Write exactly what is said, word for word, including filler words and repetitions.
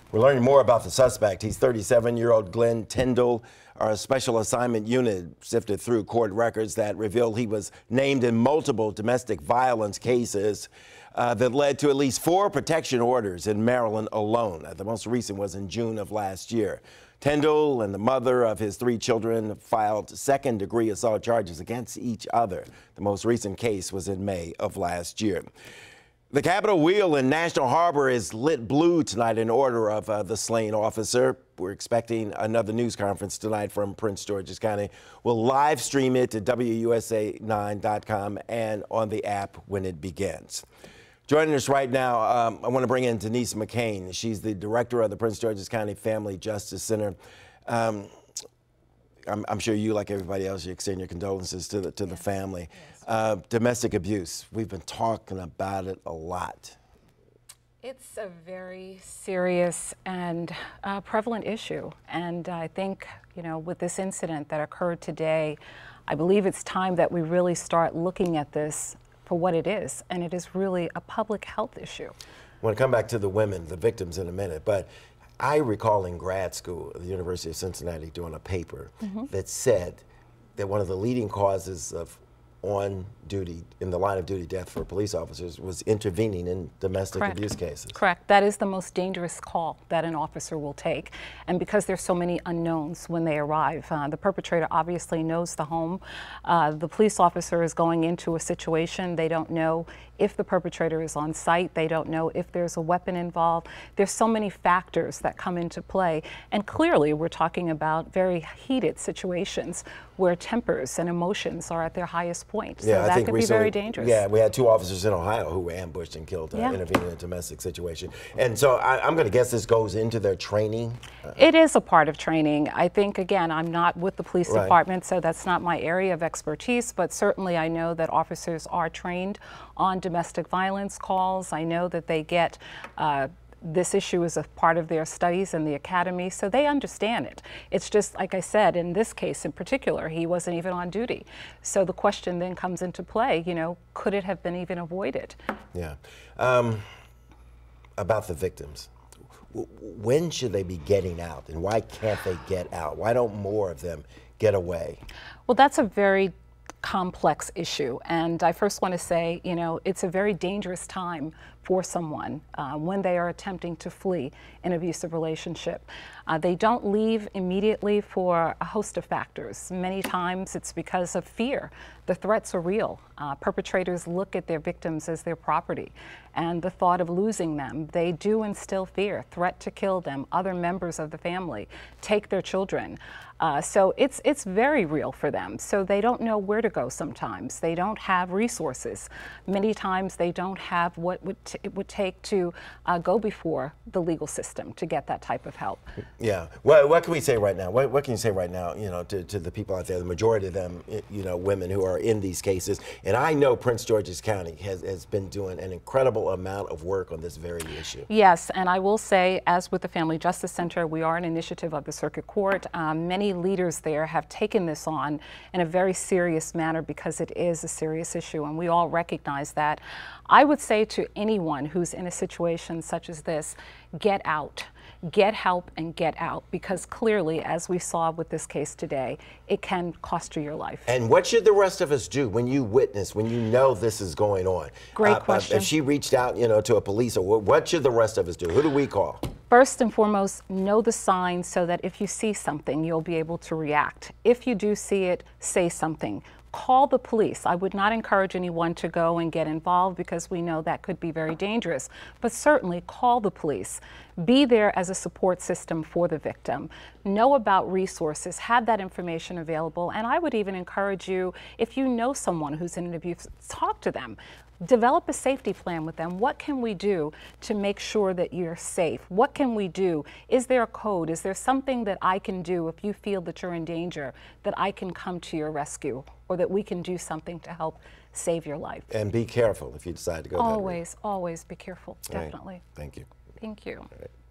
We're learning more about the suspect. He's thirty-seven-year-old Glenn Tyndall. Our special assignment unit sifted through court records that revealed he was named in multiple domestic violence cases uh, that led to at least four protection orders in Maryland alone. Uh, the most recent was in June of last year. Tyndall and the mother of his three children filed second-degree assault charges against each other. The most recent case was in May of last year. The Capitol Wheel in National Harbor is lit blue tonight in honor of uh, the slain officer. We're expecting another news conference tonight from Prince George's County. We'll live stream it to W U S A nine dot com and on the app when it begins. Joining us right now, um, I want to bring in Denise McCain. She's the director of the Prince George's County Family Justice Center. Um, I'm, I'm sure you, like everybody else, you extend your condolences to the, to yes. the family. Yes. Uh, domestic abuse, we've been talking about it a lot. It's a very serious and uh, prevalent issue. And I think, you know, with this incident that occurred today, I believe it's time that we really start looking at this for what it is. And it is really a public health issue. I want to come back to the women, the victims in a minute, but I recall in grad school at the University of Cincinnati doing a paper mm-hmm. that said that one of the leading causes of on-duty, in the line of duty death for police officers was intervening in domestic Correct. abuse cases. Correct. That is the most dangerous call that an officer will take. And because there's so many unknowns when they arrive, uh, the perpetrator obviously knows the home. Uh, the police officer is going into a situation. They don't know if the perpetrator is on site. They don't know if there's a weapon involved. There's so many factors that come into play. And clearly we're talking about very heated situations where tempers and emotions are at their highest point. So yeah, that I think could recently, be very dangerous. Yeah, we had two officers in Ohio who were ambushed and killed uh, yeah. intervening in a domestic situation. And so I, I'm going to guess this goes into their training. Uh, it is a part of training. I think, again, I'm not with the police right. department, so that's not my area of expertise, but certainly I know that officers are trained on domestic violence calls. I know that they get uh, this issue is a part of their studies in the academy, so they understand it. It's just, like I said, in this case in particular, he wasn't even on duty. So the question then comes into play, you know, could it have been even avoided? Yeah. Um, about the victims. When should they be getting out, and why can't they get out? Why don't more of them get away? Well, that's a very complex issue, and I first want to say, you know, it's a very dangerous time for someone uh, when they are attempting to flee an abusive relationship. Uh, they don't leave immediately for a host of factors. Many times it's because of fear. The threats are real. Uh, perpetrators look at their victims as their property, and the thought of losing them, they do instill fear, threat to kill them, other members of the family, take their children. Uh, so it's, it's very real for them. So they don't know where to go sometimes. They don't have resources. Many times they don't have what would t it would take to uh, go before the legal system to get that type of help. Yeah. What, what can we say right now? What, what can you say right now, you know, to, to the people out there, the majority of them, you know, women who are in these cases? And I know Prince George's County has, has been doing an incredible amount of work on this very issue. Yes, and I will say, as with the Family Justice Center, we are an initiative of the Circuit Court. Um, many leaders there have taken this on in a very serious manner because it is a serious issue, and we all recognize that. I would say to anyone who's in a situation such as this, get out. Get help and get out, because clearly, as we saw with this case today, it can cost you your life. And what should the rest of us do when you witness, when you know this is going on? Great uh, question. Uh, if she reached out, you know, to a police, or what should the rest of us do? Who do we call? First and foremost, know the signs so that if you see something, you'll be able to react. If you do see it, say something. Call the police. I would not encourage anyone to go and get involved because we know that could be very dangerous, but certainly call the police. Be there as a support system for the victim. Know about resources, have that information available, and I would even encourage you, if you know someone who's in an abuse, talk to them. Develop a safety plan with them. What can we do to make sure that you're safe? What can we do? Is there a code? Is there something that I can do if you feel that you're in danger, that I can come to your rescue, or that we can do something to help save your life? And be careful if you decide to go that way. Always, always be careful, definitely. Right. Thank you. Thank you.